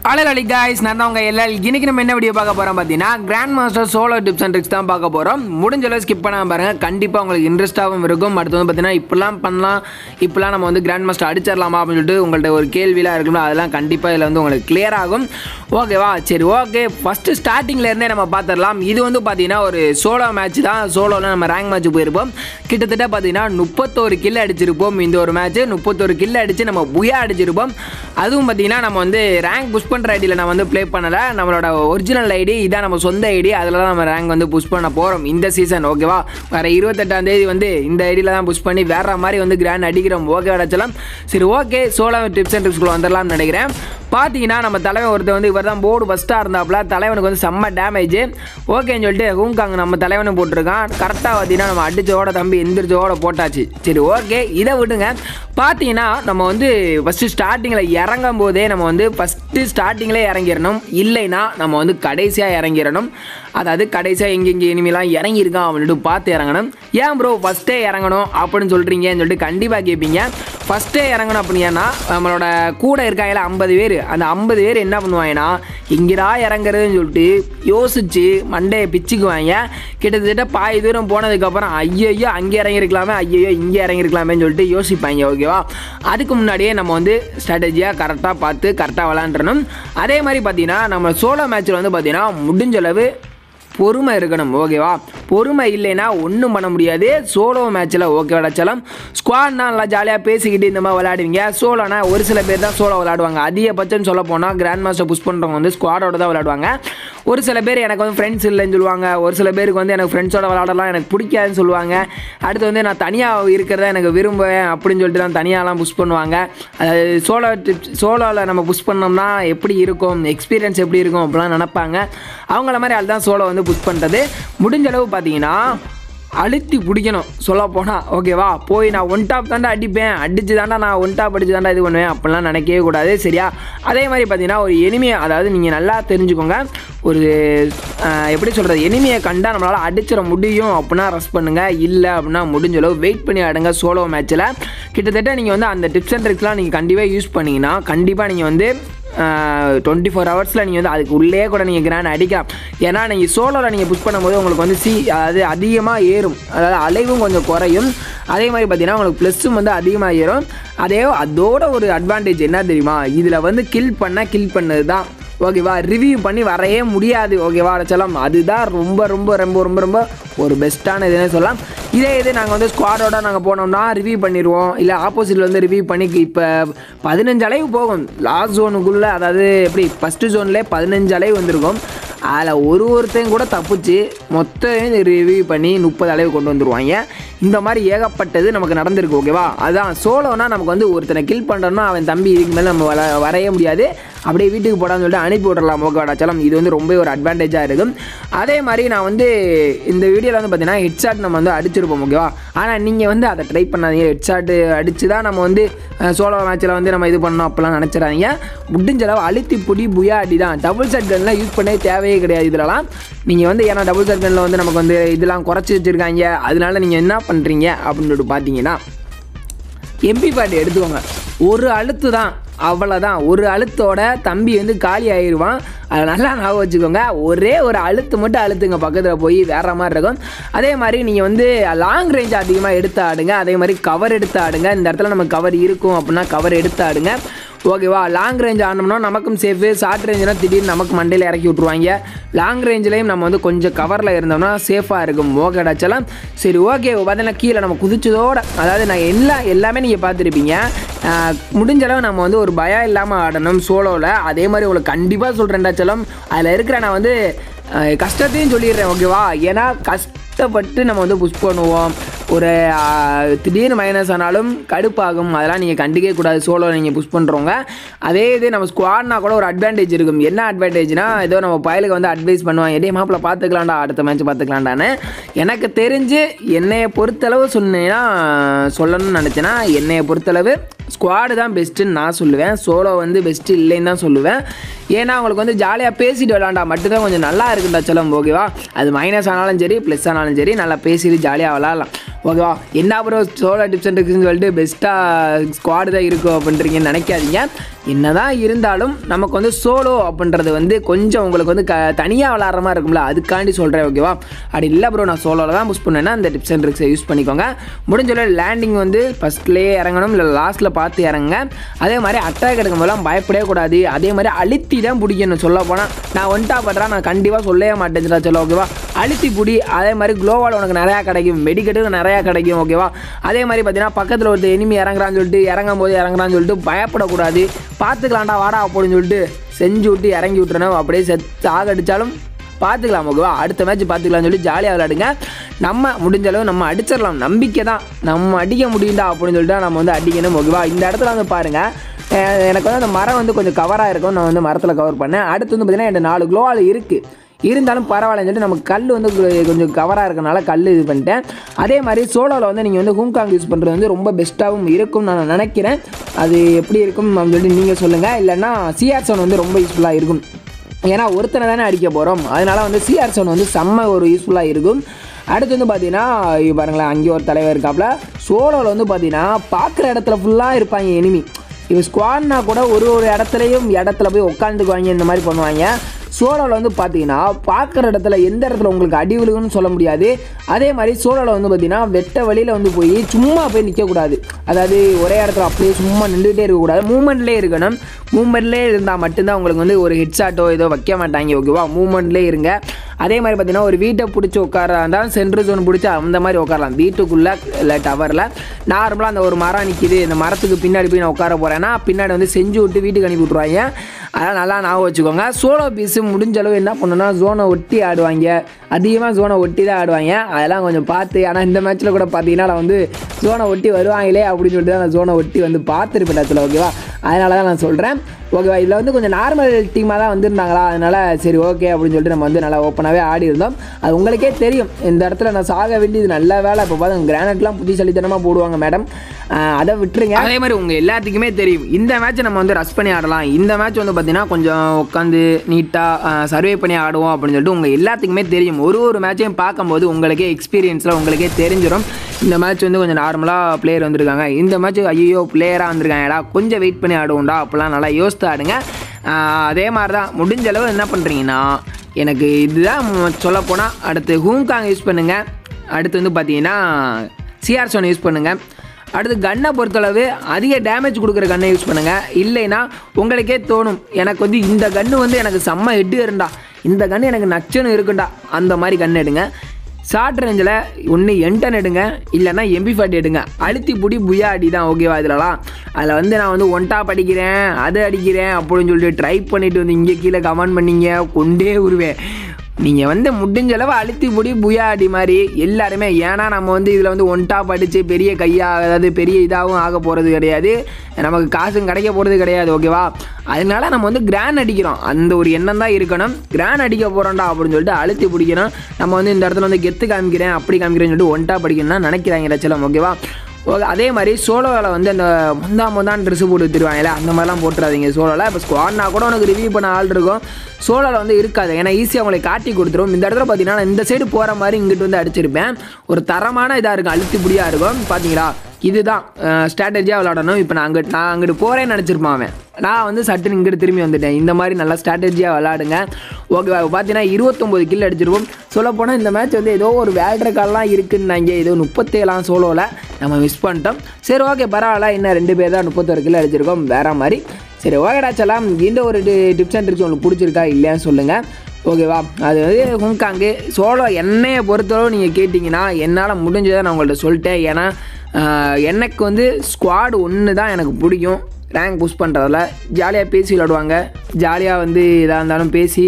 Hello guys, நான் தான் உங்க எல்எல். இன்னைக்கு நம்ம என்ன வீடியோ பார்க்க போறோம் பாத்தீங்கன்னா grand master solo tips and tricks தான் பார்க்க போறோம். முடிஞ்ச அளவு ஸ்கிப் பண்ணாம பாருங்க. கண்டிப்பா உங்களுக்கு இன்ட்ரஸ்டாவும் இருக்கும். அடுத்து வந்து பாத்தீங்கன்னா இப்பலாம் பண்ணலாம், இப்பலாம் நம்ம வந்து கிராண்ட் மாஸ்டர் அடிச்சிரலாமா அப்படினு சொல்லிட்டு உங்கள்ட்ட ஒரு கேள்விலாம் இருக்கும்ல, அதெல்லாம் கண்டிப்பா இதுல வந்து உங்களுக்கு கிளியர் ஆகும். ஓகேவா? சரி ஓகே. ஃபர்ஸ்ட் ஸ்டார்டிங்ல இருந்தே நம்ம பாத்துறலாம். இது வந்து பாத்தீங்கன்னா ஒரு சோலோ மேட்ச் தான். சோலோல நம்ம ரேங்க் மேட்ச் போயிருப்போம். கிட்டத்தட்ட பாத்தீங்கன்னா 31 கில் அடிச்சிருப்போம். இந்த ஒரு மேட்ச் 31 கில் அடிச்சு நம்ம புயா அடிச்சிருப்போம். அதுவும் பாத்தீங்கன்னா நம்ம வந்து ரேங்க் புஷ் பண்ற ஐடியில் நான் வந்து ப்ளே பண்ணலை. நம்மளோட ஒரிஜினல் ஐடி இதான், நம்ம சொந்த ஐடி. அதில் தான் நம்ம ரேங்க் வந்து புஷ் பண்ண போகிறோம் இந்த சீசன். ஓகேவா? வேறு 28ஆம் தேதி வந்து இந்த ஐடியில் தான் புஷ் பண்ணி வேற மாதிரி வந்து கிராண்ட் அடிக்கிறோம். ஓகே அடைச்சலாம். சரி ஓகே, சோலோ டிப்ஸ் அண்ட் ட்ரிக்ஸ்குள்ள வந்துடலாம்னு நினைக்கிறேன். பார்த்தீங்கன்னா நம்ம தலைவன் ஒருத்தர் வந்து இவர் தான் போர்டு ஃபஸ்ட்டாக இருந்தாப்புல. தலைவனுக்கு வந்து செம்ம டேமேஜ். ஓகேன்னு சொல்லிட்டு ஹூங்காங் நம்ம தலைவனை போட்டிருக்கான். கரெக்டாக பார்த்தீங்கன்னா நம்ம அடிச்சோட தம்பி எந்திரிச்சோட போட்டாச்சு. சரி ஓகே, இதை விடுங்க. பார்த்தீங்கன்னா நம்ம வந்து ஃபஸ்ட்டு ஸ்டார்டிங்கில் இறங்கும் போதே நம்ம வந்து ஃபஸ்ட்டு ஸ்டார்டிங்கில் இறங்கிடணும். இல்லைன்னா நம்ம வந்து கடைசியாக இறங்கிடணும். அதாவது கடைசியாக எங்கெங்கே இனிமேலாம் இறங்கியிருக்கான் அப்படின்ட்டு பார்த்து இறங்கணும். ஏன் ப்ரோ ஃபஸ்ட்டே இறங்கணும் அப்படின்னு சொல்கிறீங்கன்னு சொல்லிட்டு கண்டிப்பாக கேட்பீங்க. ஃபஸ்ட்டே இறங்கணும் அப்படின்னா நம்மளோட கூட இருக்காங்களா 50 பேர், அந்த 50 பேர் என்ன பண்ணுவாங்கன்னா இங்கேடா இறங்குறதுன்னு சொல்லிட்டு யோசிச்சு மண்டையை பிச்சுக்குவாங்க. கிட்டத்தட்ட பாதி தூரம் போனதுக்கப்புறம் ஐயோ அங்கே இறங்கியிருக்கலாமே, ஐயோ இங்கே இறங்கியிருக்கலாமேன்னு சொல்லிட்டு யோசிப்பாங்க. ஓகேவா? அதுக்கு முன்னாடியே நம்ம வந்து ஸ்ட்ராட்டஜியாக கரெக்டாக பார்த்து கரெக்டாக விளாண்டுறணும். அதே மாதிரி பார்த்தீங்கன்னா நம்ம சோலோ மேட்ச்சில் வந்து பார்த்தீங்கன்னா முடிஞ்சளவு பொறுமை இருக்கணும். ஓகேவா? பொறுமை இல்லைன்னா ஒன்றும் பண்ண முடியாது சோலோ மேட்ச்சில். ஓகே விளைச்சலாம். ஸ்குவாட்னா நல்லா ஜாலியாக பேசிக்கிட்டு இந்த மாதிரி விளையாடுவீங்க. சோலோனா ஒரு சில பேர் தான் சோலோ விளையாடுவாங்க. அதிகபட்சம் சொல்ல போனால் கிராண்ட் மாஸ்டர் புஷ் பண்ணுறவங்க வந்து ஸ்குவாடோட தான் விளையாடுவாங்க. ஒரு சில பேர் எனக்கு வந்து ஃப்ரெண்ட்ஸ் இல்லைன்னு சொல்லுவாங்க. ஒரு சில பேருக்கு வந்து எனக்கு ஃப்ரெண்ட்ஸோட விளையாடலாம் எனக்கு பிடிக்காதுன்னு சொல்லுவாங்க. அடுத்து வந்து நான் தனியாக இருக்கிறத எனக்கு விரும்புவேன் அப்படின்னு சொல்லிட்டு தான் தனியாகலாம் புஷ் பண்ணுவாங்க. அதாவது சோலோவில் நம்ம புஷ் பண்ணோம்னா எப்படி இருக்கும், எக்ஸ்பீரியன்ஸ் எப்படி இருக்கும் அப்படிலாம் நினைப்பாங்க. அவங்கள மாதிரி அதுதான் சோலோ வந்து புஷ் பண்ணுறது. முடிஞ்ச அளவு பார்த்தீங்கன்னா அழுத்தி பிடிக்கணும் சொல்ல போனால். ஓகேவா? போய் நான் ஒன் டாப் தாண்டா அடிப்பேன், அடிச்சு தாண்டா நான் ஒன் டாப் அடிச்சு தாண்டா இது பண்ணுவேன் அப்படிலாம் நினைக்கவே கூடாது. சரியா? அதே மாதிரி பார்த்தீங்கன்னா ஒரு எனிமையை, அதாவது நீங்கள் நல்லா தெரிஞ்சுக்கோங்க, ஒரு எப்படி சொல்கிறது, எனிமையை கண்டால் நம்மளால் அடிச்சிட முடியும் அப்படின்னா ரஷ் பண்ணுங்கள். இல்லை அப்படின்னா முடிஞ்சளவு வெயிட் பண்ணி ஆடுங்க. சோலோ மேட்ச்சில் கிட்டத்தட்ட நீங்கள் வந்து அந்த டிப்ஸ் அண்ட் ட்ரிக்ஸ்லாம் நீங்கள் கண்டிப்பாக யூஸ் பண்ணிங்கன்னா கண்டிப்பாக நீங்கள் வந்து 24 ஹவர்ஸில் நீங்கள் வந்து அதுக்கு உள்ளே கூட நீங்கள் கிராண்ட் அடிக்கலாம். ஏன்னா நீங்கள் சோலோவில் நீங்கள் புஷ் பண்ணும்போது உங்களுக்கு வந்து அதாவது அதிகமாக ஏறும், அதாவது அலைவும் கொஞ்சம் குறையும். அதே மாதிரி பார்த்தீங்கன்னா உங்களுக்கு ப்ளஸ்ஸும் வந்து அதிகமாக ஏறும். அதோட ஒரு அட்வான்டேஜ் என்ன தெரியுமா, இதில் வந்து கில் பண்ணது தான். ஓகேவா? ரிவ்யூ பண்ணி வரையே முடியாது. ஓகேவா சொல்லலாம்? அதுதான் ரொம்ப ரொம்ப ரொம்ப ரொம்ப ரொம்ப ஒரு பெஸ்ட்டான இதுன்னு சொல்லலாம். இதே நாங்கள் வந்து ஸ்குவாடோட நாங்கள் போனோம்னா ரிவ்யூ பண்ணிடுவோம். இல்லை ஆப்போசிட்டில் வந்து ரிவ்யூ பண்ணி இப்போ 15 அலைவு போகும் லாஸ்ட் ஜோனுக்குள்ளே. அதாவது எப்படி ஃபஸ்ட்டு ஜோன்லேயே 15 அலைவு வந்திருக்கும். அதில் ஒருத்தையும் கூட தப்பிச்சு மொத்தம் ரிவ்யூ பண்ணி 30 அளவு கொண்டு வந்துடுவாங்க. இந்த மாதிரி ஏகப்பட்டது நமக்கு நடந்திருக்கு. ஓகேவா? அதுதான் சோலோனா நமக்கு வந்து ஒருத்தனை கில் பண்ணுறோன்னா அவன் தம்பி இதுக்கு மேலே நம்ம வரைய முடியாது, அப்படியே வீட்டுக்கு போடான்னு சொல்லிட்டு அனுப்பி விடலாம். ஓகேவாடாச்சாலும் இது வந்து ரொம்ப ஒரு அட்வான்டேஜாக இருக்கும். அதே மாதிரி நான் வந்து இந்த வீடியோவில் வந்து பார்த்தீங்கன்னா ஹெட்ஷாட் நம்ம வந்து அடிச்சிருப்போம். ஓகேவா? ஆனால் நீங்கள் வந்து அதை ட்ரை பண்ணாதீங்க. ஹெட்ஷாட்டு அடித்து தான் நம்ம வந்து சோலோ மேட்ச்சில் வந்து நம்ம இது பண்ணோம் அப்படிலாம் நினச்சிடாதீங்க. முடிஞ்சளவு அழுத்தி புடி புயா அடி தான். டபுள் ஷாட் கன்லாம் யூஸ் பண்ணவே தேவையே கிடையாது இதெல்லாம். நீங்கள் வந்து ஏன்னா டபுள் ஷாட் கன்னில் வந்து நமக்கு வந்து இதெல்லாம் குறைச்சி வச்சுருக்காங்க. அதனால நீங்கள் என்ன பண்ணுறீங்க அப்படின்னு சொல்லிட்டு பார்த்தீங்கன்னா MP40 எடுத்துக்கோங்க. ஒரு அழுத்து தான், அவ்வளோதான். ஒரு அழுத்தோட தம்பி வந்து காலி ஆயிடுவான். அதை நல்லா ஞாபகம் வச்சுக்கோங்க. ஒரே ஒரு அழுத்து மட்டும் அழுத்துங்க, பக்கத்தில் போய் வேற மாதிரி இருக்கும். அதே மாதிரி நீங்கள் வந்து லாங் ரேஞ்ச் அதிகமாக எடுத்து ஆடுங்க. அதே மாதிரி கவர் எடுத்து ஆடுங்க. இந்த இடத்துல நம்ம கவர் இருக்கும் அப்படின்னா கவர் எடுத்து ஆடுங்க. ஓகேவா? லாங் ரேஞ்ச் ஆடணும்னா நமக்கும் சேஃபு. ஷார்ட் ரேஞ்சுனா திடீர்னு நமக்கு மண்டையில் இறக்கி விட்ருவாங்க. லாங் ரேஞ்சிலையும் நம்ம வந்து கொஞ்சம் கவரில் இருந்தோம்னா சேஃபாக இருக்கும். ஓகேடாச்சலாம். சரி ஓகே. பார்த்தீங்கன்னா கீழே நம்ம குதிச்சதோட, அதாவது நான் எல்லாமே நீங்கள் பார்த்துருப்பீங்க. முடிஞ்ச அளவு நம்ம வந்து ஒரு பயம் இல்லாமல் ஆடணும் சோலோவில். அதே மாதிரி உங்களுக்கு கண்டிப்பாக சொல்கிறேன்டாச்சலம், அதில் இருக்கிற நான் வந்து கஷ்டத்தையும் சொல்லிடுறேன். ஓகேவா? ஏன்னா கஷ்டப்பட்டு நம்ம வந்து புஷ் பண்ணுவோம். ஒரு திடீர்னு மைனஸ் ஆனாலும் கடுப்பாகும். அதெல்லாம் நீங்கள் கண்டிக்கவே கூடாது சோலோ நீங்கள் புஷ் பண்ணுறவங்க. அதே இது நம்ம ஸ்குவாட்னா கூட ஒரு அட்வான்டேஜ் இருக்கும். என்ன அட்வான்டேஜ்னா, ஏதோ நம்ம பயலுக்கு வந்து அட்வைஸ் பண்ணுவாங்க, இதே மாப்பிள்ள பார்த்துக்கலாம்டா, அடுத்த மேட்ச் பார்த்துக்கலாம்டான்னு. எனக்கு தெரிஞ்சு என்னையை பொறுத்தளவு சொன்னீங்கன்னா சொல்லணும்னு நினச்சேன்னா, என்னையை பொறுத்தளவு ஸ்குவாடு தான் பெஸ்ட்டுன்னு நான் சொல்லுவேன். சோலோ வந்து பெஸ்ட்டு இல்லைன்னு தான் சொல்லுவேன். ஏன்னா உங்களுக்கு வந்து ஜாலியாக பேசிட்டு விளாண்டா மட்டும்தான் கொஞ்சம் நல்லா இருக்குண்டா செல்லம் ஓகேவா. அது மைனஸ் ஆனாலும் சரி ப்ளஸ் ஆனாலும் சரி நல்லா பேசிட்டு ஜாலியாக விளாட்லாம் ஓகேவா. என்ன ப்ரோ சோலோ டிப்ஸ் அண்ட் ட்ரிக்ஸ்னு சொல்லிட்டு பெஸ்ட்டாக ஸ்குவாடு தான் இருக்கும் அப்படின்றீங்கன்னு நினைக்காதீங்க. என்னதான் இருந்தாலும் நமக்கு வந்து சோலோ அப்படின்றது வந்து கொஞ்சம் உங்களுக்கு வந்து தனியாக விளாட்ற மாதிரி இருக்கும்ல, அதுக்காண்டி சொல்கிறேன் ஓகேவா. அப்படி இல்லை ப்ரோ நான் சோலோவில் தான் புஷ் பண்ணேன்னா அந்த டிப்ஸ் அண்ட் ட்ரிக்ஸை யூஸ் பண்ணிக்கோங்க. முடிஞ்ச லேண்டிங் வந்து ஃபஸ்ட்லேயே இறங்கணும், இல்லை லாஸ்ட்டில் பார்த்து இறங்குங்க. அதே மாதிரி அட்டாக் எடுக்கும் போதெல்லாம் பயப்படவே கூடாது. அதே மாதிரி அழுத்தி தான் பிடிக்கணும். சொல்ல போனால் நான் ஒன்ட்டா பண்ணுறேன், நான் கண்டிப்பாக சொல்லவே மாட்டேன் சொல்ல ஓகேவா. அழுத்தி பிடி. அதே மாதிரி க்ளோவால் உனக்கு நிறையா கிடைக்கும், மெடிக்கெட்டுக்கு நிறையா கிடைக்கும் ஓகேவா. அதே மாதிரி பார்த்தீங்கன்னா பக்கத்தில் ஒருத்தர் எனிமி இறங்குறான்னு சொல்லிட்டு இறங்குறான்னு சொல்லிட்டு பயப்படக்கூடாது. பார்த்துக்கலாம்டா வாடா அப்படின்னு சொல்லிட்டு செஞ்சு விட்டு இறங்கி விட்டுறணும். அப்படியே சாகடிச்சாலும் பார்த்துக்கலாம் ஓகேவா. அடுத்த மேட்ச் பார்த்துக்கலாம்னு சொல்லி ஜாலியாக விளையாடுங்க. நம்ம முடிஞ்ச அளவு நம்ம அடிச்சிடலாம், நம்பிக்கை தான். நம்ம அடிக்க முடியும்டா அப்படின்னு சொல்லிட்டு நம்ம வந்து அடிக்கணும் ஓகேவா. இந்த இடத்துல வந்து பாருங்கள், எனக்கு வந்து அந்த மரம் வந்து கொஞ்சம் கவராக இருக்கும், நான் வந்து மரத்தில் கவர் பண்ணேன். அடுத்து வந்து பார்த்திங்கன்னா என்கிட்ட 4 க்ளோவால் இருக்குது, இருந்தாலும் பரவாயில்லன்னு சொல்லிட்டு நமக்கு கல் வந்து கொஞ்சம் கவராக இருக்கனால கல் இது பண்ணிட்டேன். அதே மாதிரி சோலோவில் வந்து நீங்கள் வந்து ஹூங்காங் யூஸ் பண்ணுறது வந்து ரொம்ப பெஸ்ட்டாகவும் இருக்கும் நான் நினைக்கிறேன். அது எப்படி இருக்கும் அப்படின்னு சொல்லிட்டு நீங்கள் சொல்லுங்கள். இல்லைன்னா சிஆர்7 வந்து ரொம்ப யூஸ்ஃபுல்லாக இருக்கும். ஏன்னா ஒருத்தனை தானே அடிக்க போகிறோம், அதனால் வந்து சிஆர்7 வந்து செம்ம ஒரு யூஸ்ஃபுல்லாக இருக்கும். அடுத்து வந்து பார்த்தீங்கன்னா பாருங்களேன், அங்கே ஒரு தலைவர் இருக்காப்புல. சோலோவில் வந்து பார்த்தீங்கன்னா பார்க்குற இடத்துல ஃபுல்லாக இருப்பாங்க எனிமி. இப்போ ஸ்குவாட்னா கூட ஒரு இடத்துல போய் உட்காந்துக்குவாங்க, இந்த மாதிரி பண்ணுவாங்க. சோலோவில் வந்து பார்த்தீங்கன்னா பார்க்குற இடத்துல எந்த இடத்துல உங்களுக்கு அடி விழுகுன்னு சொல்ல முடியாது. அதே மாதிரி சோலோவில் வந்து பார்த்தீங்கன்னா வெட்ட வழியில் வந்து போய் சும்மா போய் நிற்கக்கூடாது. அதாவது ஒரே இடத்துல அப்படியே சும்மா நின்றுகிட்டே இருக்கக்கூடாது, மூமெண்ட்லேயே இருக்கணும். மூமெண்ட்லேயே இருந்தால் மட்டும்தான் உங்களுக்கு வந்து ஒரு ஹெட்ஷாட்டோ ஏதோ வைக்க மாட்டாங்க ஓகேவா. மூமெண்ட்லேயே இருங்க. அதே மாதிரி பார்த்தீங்கன்னா ஒரு வீட்டை பிடிச்சி உட்காரா இருந்தாலும் சென்ட்ரு ஜோன் பிடிச்சி அந்த மாதிரி உட்காரலாம். வீட்டுக்குள்ளே இல்லை டவரில் நார்மலாக அந்த ஒரு மரம் நிற்கிது, இந்த மரத்துக்கு பின்னாடி போய் நான் உட்கார போகிறேன்னா பின்னாடி வந்து செஞ்சு விட்டு வீட்டுக்கு அனுப்பி விட்ருவாங்க. அதெல்லாம் நல்லா ஞாபகம் வச்சுக்கோங்க. சோலோ பீஸு முடிஞ்ச அளவு என்ன பண்ணுன்னா ஜோனை ஒட்டி ஆடுவாங்க, அதிகமாக ஜோனை ஒட்டி தான் ஆடுவாங்க. அதெல்லாம் கொஞ்சம் பார்த்து. ஆனால் இந்த மேட்ச்சில் கூட பார்த்தீங்கன்னா நான் வந்து ஜோனை ஒட்டி வருவாங்களே அப்படின்னு சொல்லிட்டு தான் நான் ஜோனை ஒட்டி வந்து பார்த்துருப்பேன் இடத்துல ஓகேவா. அதனால தான் நான் சொல்கிறேன் ஓகேவா. இதில் வந்து கொஞ்சம் நார்மல் டீமாக தான் வந்திருந்தாங்களா, அதனால் சரி ஓகே அப்படின்னு சொல்லிட்டு நம்ம வந்து நல்லா ஓப்பனாகவே ஆடி இருந்தோம். அது உங்களுக்கே தெரியும் இந்த இடத்துல நான் சாக வேண்டியது நல்ல வேலை. இப்போ பார்த்து கிரானைட்லாம் புத்திசாலித்தனமாக போடுவாங்க மேடம், அதை விட்டுருங்க. அதே மாதிரி உங்கள் எல்லாத்துக்குமே தெரியும் இந்த மேட்ச்சை நம்ம வந்து ரஷ் பண்ணி ஆடலாம். இந்த மேட்ச் வந்து பார்த்திங்கன்னா கொஞ்சம் உட்காந்து நீட்டாக சர்வே பண்ணி ஆடுவோம் அப்படின்னு சொல்லிட்டு உங்கள் எல்லாத்துக்குமே தெரியும். ஒரு மேட்சையும் பார்க்கும்போது உங்களுக்கே எக்ஸ்பீரியன்ஸில் உங்களுக்கே தெரிஞ்சிடும். இந்த மேட்ச் வந்து கொஞ்சம் நார்மலாக பிளேயர் வந்திருக்காங்க, இந்த மேட்ச் ஐயோ பிளேயராக வந்திருக்காங்கடா, கொஞ்சம் வெயிட் பண்ணி ஆடுவோம்டா அப்படிலாம் நல்லா யோசித்து ஆடுங்க. அதே மாதிரி தான் முடிஞ்ச அளவு என்ன பண்ணுறீங்கன்னா, எனக்கு இதுதான் சொல்லப்போனால் அடுத்து ஹூங்காங் யூஸ் பண்ணுங்கள். அடுத்து வந்து பார்த்தீங்கன்னா சிஆர்7 யூஸ் பண்ணுங்கள். அடுத்து கன்னை பொறுத்தளவு அதிக டேமேஜ் கொடுக்குற கன்னை யூஸ் பண்ணுங்கள். இல்லைன்னா உங்களுக்கே தோணும் எனக்கு வந்து இந்த கன்று வந்து எனக்கு செம்ம ஹெட்டு இருந்தா, இந்த கன்று எனக்கு நச்சுன்னு இருக்குண்டா, அந்த மாதிரி கன்று எடுங்க. ஷார்ட் ரேஞ்சில் ஒன்று M10 எடுங்க, இல்லைன்னா MP40 எடுங்க. அழுத்தி பிடி புயா அடி தான் ஓகேவா. இதிலலாம் அதில் வந்து நான் வந்து ஒன்ட்டா படிக்கிறேன் அதை அடிக்கிறேன் அப்படின்னு சொல்லிட்டு ட்ரை பண்ணிவிட்டு வந்து இங்கே கீழே கமெண்ட் பண்ணிங்க கொண்டே உருவேன். நீங்கள் வந்து முடிஞ்ச அளவு அழுத்தி பிடி புயா அடி மாதிரி எல்லாருமே. ஏன்னா நம்ம வந்து இதில் வந்து ஒன்ட்டா படித்து பெரிய கையாக அதாவது பெரிய இதாகவும் ஆக போகிறது கிடையாது, நமக்கு காசும் கிடைக்க போகிறது கிடையாது ஓகேவா. அதனால நம்ம வந்து கிராண்ட் அடிக்கிறோம், அந்த ஒரு எண்ணம் தான் இருக்கணும். கிராண்ட் அடிக்க போகிறோம்டா அப்படின்னு சொல்லிட்டு அழுத்தி பிடிக்கணும். நம்ம வந்து இந்த இடத்துல வந்து கெத்து காமிக்கிறேன் அப்படி காமிக்கிறேன்னு சொல்லிட்டு ஒன்ட்டா படிக்கணும்னா நினைக்கிறாங்க ரச்சலம் ஓகேவா. ஓகே. அதே மாதிரி சோலோவில் வந்து அந்த முந்தான் ட்ரெஸ்ஸு போட்டு வித்துருவாங்களே, அந்த மாதிரிலாம் போட்டுறாதீங்க சோலோவில். இப்போ ஸ்குவாட்னா கூட உனக்கு ரிவ்யூ பண்ண ஆள் இருக்கும், சோலோவில் வந்து இருக்காது. ஏன்னா ஈஸியாக அவங்களை காட்டி கொடுத்துரும். இந்த இடத்துல பார்த்தீங்கன்னா இந்த சைடு போகிற மாதிரி இங்கிட்டு வந்து அடிச்சிருப்பேன். ஒரு தரமான இதாக இருக்கும், அழுத்திப்படியாக இருக்கும். பார்த்தீங்களா, இதுதான் ஸ்ட்ராட்டஜியாக விளாடணும். இப்போ நான் அங்கிட்டு போகிறேன்னு நினச்சிருப்பான் அவன், நான் வந்து சட்டுன்னு இங்கிட்டு திரும்பி வந்துட்டேன். இந்த மாதிரி நல்லா ஸ்ட்ராட்டஜியாக விளாடுங்க ஓகேவா. பார்த்தீங்கன்னா 29 கில் அடிச்சிருப்போம். சொல்லப்போனால் இந்த மேட்ச் வந்து ஏதோ ஒரு வேல்ட்ரு கால்லாம் இருக்குன்னாங்க, ஏதோ 37 சோலோவில் நம்ம மிஸ் பண்ணிட்டோம். சரி ஓகே பரவாயில்ல, இன்னும் 2 பேர் தான் 31 கில் அடிச்சிருக்கோம் வேறு மாதிரி. சரி ஓகேடா சலாம். இந்த ஒரு டிப்ஸ் அண்ட் ட்ரிக்ஸ் உங்களுக்கு பிடிச்சிருக்கா இல்லையான்னு சொல்லுங்கள் ஓகேவா. அது வந்து ஹூங்காங்கு சோலோ என்னையை பொறுத்தளவு நீங்கள் கேட்டிங்கன்னா என்னால் முடிஞ்சதை நான் உங்கள்கிட்ட சொல்லிட்டேன். ஏன்னா எனக்கு வந்து ஸ்குவாடு ஒன்று தான் எனக்கு பிடிக்கும். ரேங்க் புஷ் பண்ணுறதில்ல ஜாலியாக பேசி விளாடுவாங்க, ஜாலியாக வந்து இதாக இருந்தாலும் பேசி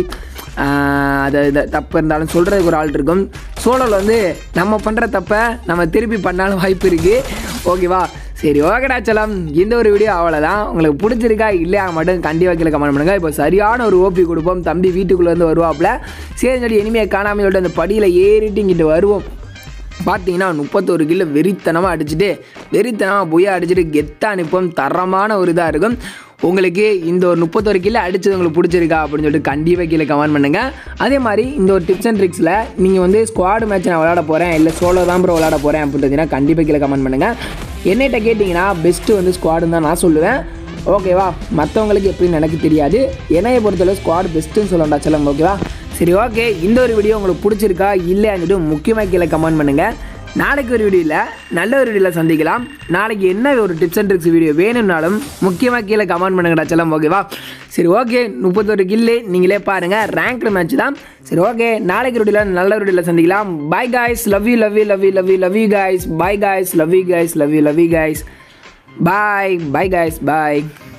அதை தப்பு இருந்தாலும் சொல்கிறதுக்கு ஒரு ஆள் இருக்கும். சோலோவில் வந்து நம்ம பண்ணுற தப்பை நம்ம திருப்பி பண்ணாலும் வாய்ப்பு இருக்குது ஓகேவா. சரி ஓகேடா சலாம். இந்த ஒரு வீடியோ அவ்வளோதான். உங்களுக்கு பிடிச்சிருக்கா இல்லையா மட்டும் கண்டிப்பாக கீழே கமெண்ட் பண்ணுங்கள். இப்போ சரியான ஒரு ஓபி கொடுப்போம். தம்பி வீட்டுக்குள்ளே வந்து வருவாப்பில். சரி சொல்லி இனிமையை காணாமல் சொல்லிட்டு அந்த படியில் ஏறிட்டு இங்கிட்டு வருவோம். பார்த்தீங்கன்னா 31 கிலோ வெறித்தனமாக அடிச்சுட்டு வெறித்தனமாக புயா அடிச்சுட்டு கெத்தாக நிற்போம். தரமான ஒரு இதாக இருக்கும். உங்களுக்கு இந்த ஒரு 31 கில் அடிச்சது உங்களுக்கு பிடிச்சிருக்கா அப்படின்னு சொல்லிட்டு கண்டிப்பாக கீழே கமெண்ட் பண்ணுங்கள். அதே மாதிரி இந்த ஒரு டிப்ஸ் அண்ட் ட்ரிக்ஸில் நீங்கள் வந்து ஸ்குவாட் மேட்ச் நான் விளையாட போகிறேன் இல்லை சோலோ தான் ப்ரோ விளையாட போகிறேன் அப்படின்றதுனா கண்டிப்பாக கீழே கமெண்ட் பண்ணுங்கள். என்னைட்ட கேட்டிங்கன்னா பெஸ்ட்டு வந்து ஸ்குவாடுன்னு தான் நான் சொல்லுவேன். ஓகேவா, மற்றவங்களுக்கு எப்படின்னு எனக்கு தெரியாது. என்னையை பொறுத்தளவு ஸ்குவாட் பெஸ்ட்டுன்னு சொல்லண்டா சொல்லுங்க. ஓகேவா, சரி ஓகே. இந்த ஒரு வீடியோ உங்களுக்கு பிடிச்சிருக்கா இல்லையான்னு முக்கியமாக கீழே கமெண்ட் பண்ணுங்கள். நாளைக்கு ஒரு வீடியோவில் நல்ல ஒரு வீடியோவில் சந்திக்கலாம். நாளைக்கு என்ன ஒரு டிப்ஸ் அண்ட் ட்ரிக்ஸ் வீடியோ வேணும்னாலும் முக்கியமாக கீழே கமெண்ட் பண்ணுங்கடா செல்லம். ஓகேவா, சரி ஓகே. 31 கில்லு நீங்களே பாருங்கள், ரேங்க்டு மேட்ச் தான். சரி ஓகே, நாளைக்கு வீடியோவில் நல்ல ஒரு வீடியோவில் சந்திக்கலாம். Bye guys, love you love you love you love you love you guys. Bye guys, love you guys, love you love you guys. Bye bye guys, bye.